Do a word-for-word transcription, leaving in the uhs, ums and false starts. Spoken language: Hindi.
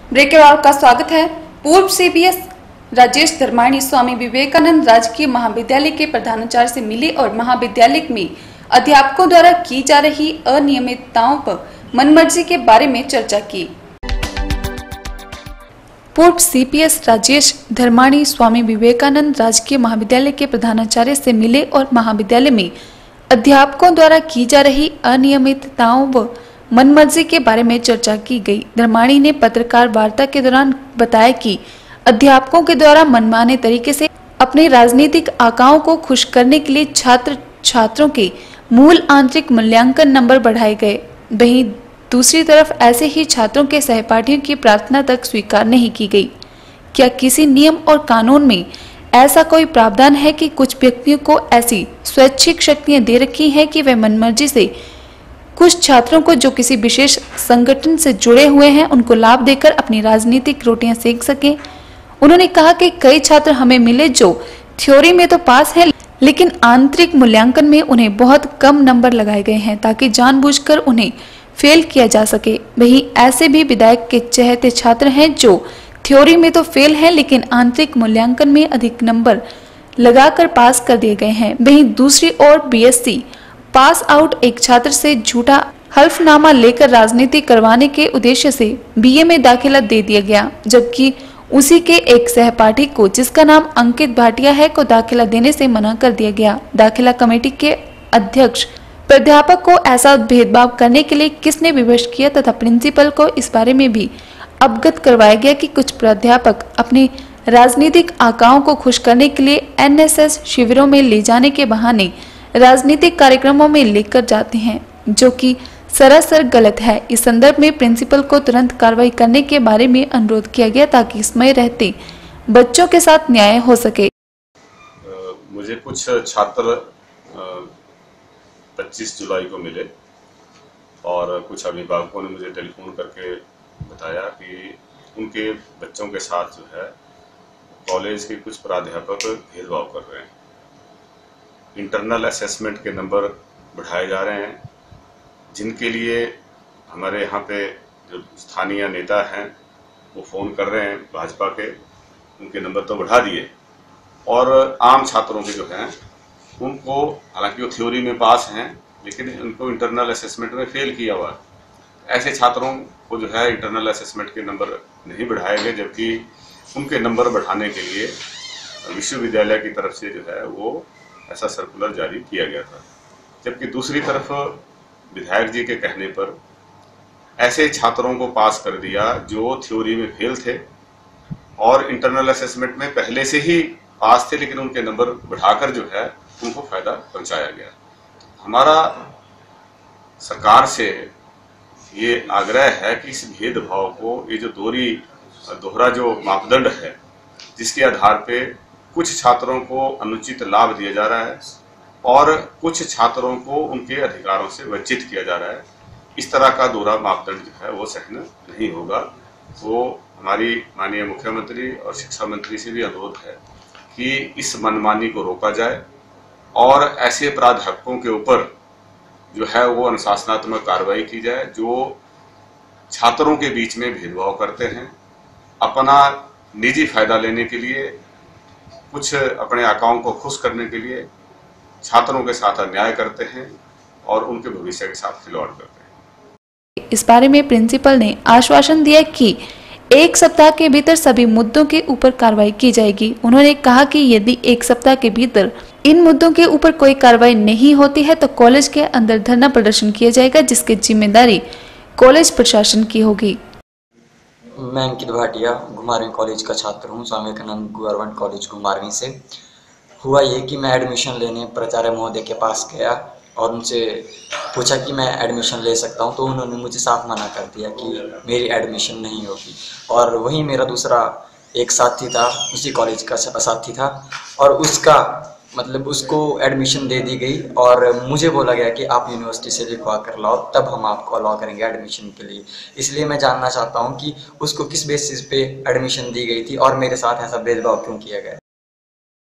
ब्रेक के बाद आपका स्वागत है। पूर्व सीपीएस राजेश धर्माणी स्वामी विवेकानंद राजकीय महाविद्यालय के प्रधानाचार्य से मिले और महाविद्यालय में अध्यापकों द्वारा की जा रही अनियमितताओं पर मनमर्जी के बारे में चर्चा की। पूर्व सीपीएस राजेश धर्माणी स्वामी विवेकानंद राजकीय महाविद्यालय के प्रधानाचार्य से मिले और महाविद्यालय में अध्यापकों द्वारा की जा रही अनियमितताओं व मनमर्जी के बारे में चर्चा की गई। धर्माणी ने पत्रकार वार्ता के दौरान बताया कि अध्यापकों के द्वारा मनमाने तरीके से अपने राजनीतिक आकाओं को खुश करने के लिए छात्र छात्रों के मूल आंतरिक मूल्यांकन नंबर बढ़ाए गए। वहीं दूसरी तरफ ऐसे ही छात्रों के सहपाठियों की प्रार्थना तक स्वीकार नहीं की गई। क्या किसी नियम और कानून में ऐसा कोई प्रावधान है कि कुछ व्यक्तियों को ऐसी स्वैच्छिक शक्तियां दे रखी हैं कि वे मनमर्जी से कुछ छात्रों को जो किसी विशेष संगठन से जुड़े हुए हैं उनको लाभ देकर अपनी राजनीतिक रोटियां सेक सकें? उन्होंने कहा कि कई छात्र हमें मिले जो थ्योरी में तो पास हैं, लेकिन आंतरिक मूल्यांकन में उन्हें बहुत कम नंबर लगाए गए हैं ताकि जानबूझकर उन्हें फेल किया जा सके। वहीं ऐसे भी विधायक के चहेते छात्र हैं जो थ्योरी में तो फेल हैं लेकिन आंतरिक मूल्यांकन में अधिक नंबर लगाकर पास कर दिए गए हैं। वहीं दूसरी ओर बीएससी पास आउट एक छात्र से झूठा हल्फनामा लेकर राजनीति करवाने के उद्देश्य से बीए में दाखिला दे दिया गया, जबकि उसी के एक सहपाठी को जिसका नाम अंकित भाटिया है को दाखिला देने से मना कर दिया गया। दाखिला कमेटी के अध्यक्ष प्राध्यापक को ऐसा भेदभाव करने के लिए किसने विवश किया तथा प्रिंसिपल को इस बारे में भी अवगत करवाया गया कि कुछ प्राध्यापक अपने राजनीतिक आकाओं को खुश करने के लिए एनएसएस शिविरों में ले जाने के बहाने राजनीतिक कार्यक्रमों में लेकर जाते हैं, जो कि सरासर गलत है। इस संदर्भ में प्रिंसिपल को तुरंत कार्रवाई करने के बारे में अनुरोध किया गया ताकि समय रहते बच्चों के साथ न्याय हो सके। मुझे कुछ छात्र पच्चीस जुलाई को मिले और कुछ अभिभावकों ने मुझे टेलीफोन करके बताया कि उनके बच्चों के साथ जो है कॉलेज के कुछ प्राध्यापक भेदभाव कर रहे हैं। इंटरनल असेसमेंट के नंबर बढ़ाए जा रहे हैं, जिनके लिए हमारे यहाँ पे जो स्थानीय नेता हैं वो फ़ोन कर रहे हैं भाजपा के, उनके नंबर तो बढ़ा दिए और आम छात्रों के जो हैं उनको, हालांकि वो थ्योरी में पास हैं लेकिन उनको इंटरनल असेसमेंट में फेल किया हुआ है। ऐसे छात्रों को जो है इंटरनल असेसमेंट के नंबर नहीं बढ़ाए गए, जबकि उनके नंबर बढ़ाने के लिए विश्वविद्यालय की तरफ से जो है वो ऐसा सर्कुलर जारी किया गया था। जबकि दूसरी तरफ विधायक जी के कहने पर ऐसे छात्रों को पास कर दिया जो थ्योरी में फेल थे और इंटरनल असेसमेंट में पहले से ही पास थे, लेकिन उनके नंबर बढ़ाकर जो है उनको फायदा पहुंचाया गया। हमारा सरकार से ये आग्रह है कि इस भेदभाव को, ये जो दोहरी दोहरा जो मापदंड है जिसके आधार पे कुछ छात्रों को अनुचित लाभ दिया जा रहा है और कुछ छात्रों को उनके अधिकारों से वंचित किया जा रहा है, इस तरह का दोहरा मापदंड जो है वो सहन नहीं होगा। वो हमारी माननीय मुख्यमंत्री और शिक्षा मंत्री से भी अनुरोध है कि इस मनमानी को रोका जाए और ऐसे प्राध्यापकों के ऊपर जो है वो अनुशासनात्मक कार्रवाई की जाए जो छात्रों के बीच में भेदभाव करते हैं, अपना निजी फायदा लेने के लिए, कुछ अपने आकाओं को खुश करने के लिए छात्रों के साथ अन्याय करते हैं और उनके भविष्य के साथ खिलवाड़ करते हैं। इस बारे में प्रिंसिपल ने आश्वासन दिया कि एक सप्ताह के भीतर सभी मुद्दों के ऊपर कार्रवाई की जाएगी। उन्होंने कहा कि यदि एक सप्ताह के भीतर इन मुद्दों के ऊपर कोई कार्रवाई नहीं होती है तो कॉलेज के अंदर धरना प्रदर्शन किया जाएगा, जिसकी जिम्मेदारी कॉलेज प्रशासन की होगी। मैं अंकित भाटिया घुमारवीं कॉलेज का छात्र हूँ, स्वामी विवेकानंद गवर्नमेंट कॉलेज घुमारवीं से। हुआ ये कि मैं एडमिशन लेने प्राचार्य महोदय के पास गया और उनसे पूछा कि मैं एडमिशन ले सकता हूँ, तो उन्होंने मुझे साफ मना कर दिया कि मेरी एडमिशन नहीं होगी। और वहीं मेरा दूसरा एक साथी था, उसी कॉलेज का साथी था और उसका मतलब उसको एडमिशन दे दी गई और मुझे बोला गया कि आप यूनिवर्सिटी से लिखवा कर लाओ, तब हम आपको अलाउ करेंगे एडमिशन के लिए। इसलिए मैं जानना चाहता हूं कि उसको किस बेसिस पे एडमिशन दी गई थी और मेरे साथ ऐसा भेदभाव क्यों किया गया।